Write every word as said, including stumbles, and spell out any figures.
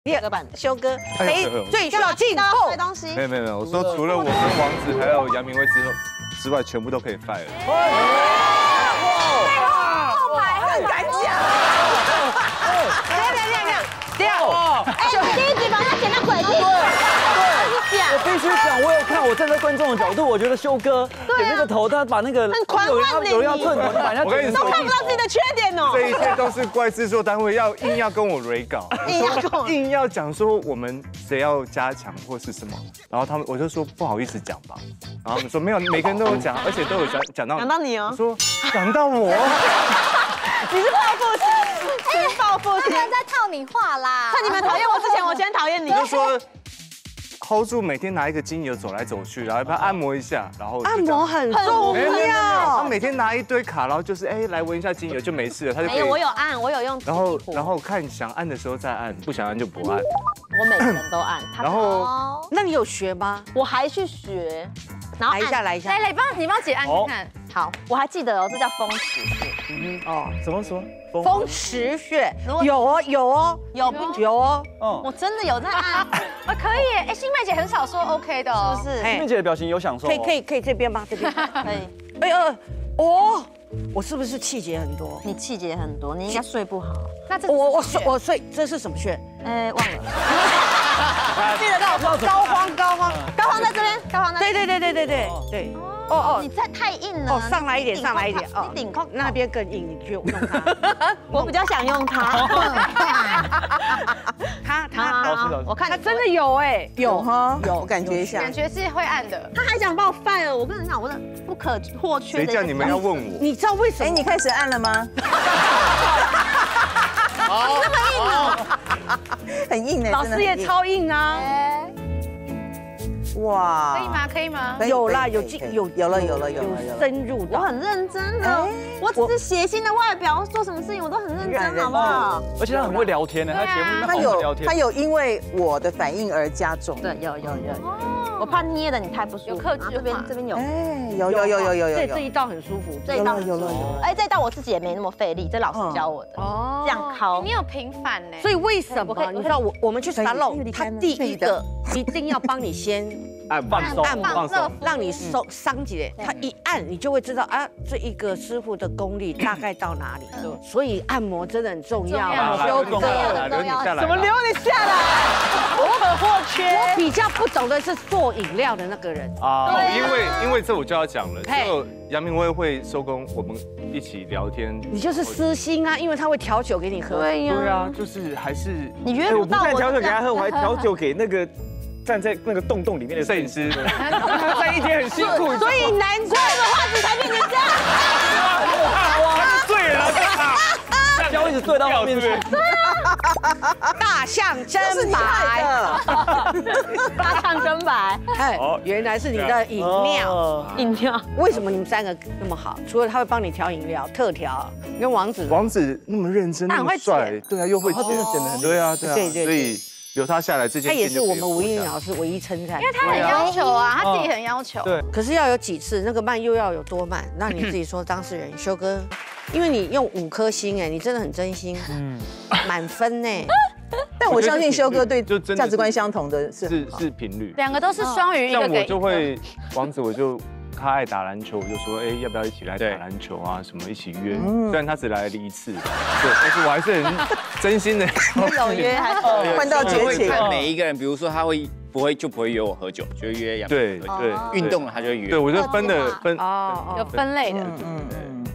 第二个版修哥， 哎谁最需要进步？ 摔东西。 没有没有没有，我说除了我跟王子还有杨明威之后之外，全部都可以 fire。 后排很敢讲。 等一下等一下等一下， 哎，你第一集把他剪到鬼地。 我必须讲，我有看，我站在观众的角度，我觉得修哥点那个头，他把那个很狂有人妄的要有人要寸头，你把人家我跟你说都看不到自己的缺点哦。 这一切都是怪制作单位要硬要跟我 re 稿， 硬要跟我硬要讲说我们谁要加强或是什么，然后他们我就说不好意思讲吧，然后他们说没有，每个人都有讲，而且都有讲讲到讲到你哦我说讲到我， 你是报复心，你是报复心。 他们在套你话啦。 趁你们讨厌我之前，我先讨厌你。 就说 hold 住，每天拿一个精油走来走去，然后帮他按摩一下，然后按摩很重没有没有没有，他要。 每天拿一堆卡，然后就是哎来闻一下精油就没事了，他就可以没有，我有按，我有用。 然后然后看想按的时候再按，不想按就不按。 我每个人都按。他然后哦那你有学吗？ 我还去学，然后来一下按。 来一下来。来，帮你帮姐按看看。 好，我还记得哦，这叫风池穴。 哦， 什么什么风池穴如果有哦有哦有不？ 有哦。 哦， 我真的有在按， 啊，可以耶！哎，新妹姐很少说 OK 的哦。 是不是？ 哎妹姐的表情有享受哦。 可以可以可以这边吗？这边。 可以。 哎呃哦，我是不是气节很多？ 你气节很多，你应该睡不好。 那这我我睡我睡，这是什么穴？ 哎，忘了。 记得到膏肓膏肓。 高黄在这边，高黄在。 对对对对对对对。哦哦你这太硬了。 哦，上来一点，上来一点哦。 你顶扣那边更硬，你去用它。 我比较想用它。 他他老师老师我看他真的有哎， 有哈，有，我感觉一下感。觉是会按的。 他还想把我 fire，我跟你讲，我的不可或缺的。 谁叫你们要问我？ 你知道为什哎， 么？ 你开始按了吗？很硬哎， 老师也超硬啊。 哎， 哇， 可以吗？可以吗？ 可以？ 有啦，有可以可以进有有了有了有了有了。 深入的。 我很认真的，我只是写信的外表，做什么事情我都很认真，好不好？ 而且他很会聊天的，他节目里面他好会聊天有他。有因为我的反应而加重。 对，有有有。我怕捏的你太不舒服。 有克制化啊这边这边有。 哎，有有有有有有有。 这这一道很舒服。 这一道有了有了有了。 哎，这一道我自己也没那么费力，这老师教我的。 哦这样敲你。有平反呢。 所以为什么你知道我我们去沙龙，他第一个一定要帮你先按放松按摩放松。 让你收伤起来，他一按你就会知道啊，这一个师傅的功力大概到哪里。所以按摩真的很重要。修哥， 留你下来。 怎么留你下来？我可或缺。我比较不懂的是做饮料的那个人。 啊？因为因为这我就要讲了， 嘿就杨明威会收工，我们一起聊天。 你就是私心啊，因为他会调酒给你喝。 对呀。 对啊，就是还是你约哎，我不不到我。 但调酒给他喝，我还调酒给那个站在那个洞洞里面的摄影师。 他在一天很辛苦， 所以难怪的话子才变成这样。 哇，醉了，胶一直醉到后面去。 大象真白。 大象真白。 哎，原来是你的饮料。 哦饮料。 为什么你们三个那么好？除了他会帮你调饮料，特调，跟王子。 王子那么认真，那么帅，对啊，又会剪， 真的剪得很对啊，对啊， 对对对所以留他下来这件他也是我们吴一英老师唯一称赞。 因为他很要求啊，他自己很要求。 对， 可是要有几次，那个慢又要有多慢？那你自己说，当事人修哥，因为你用五颗星，哎，你真的很真心，嗯，满分呢。 但我相信修哥对就真的价值观相同的是是是频率。 两个都是双鱼，一像我个给一个。 就会王子，我就他爱打篮球，我就说，哎，要不要一起来打篮球啊？什么一起约？虽然他只来了一次，对，但是我还是很真心的。 有约还是换到我绝情。 会看每一个人，比如说他会不会就不会约我喝酒，就会约杨明对喝酒。 对， 运动了他就会约。 对我就分的分哦有分类的。 嗯嗯。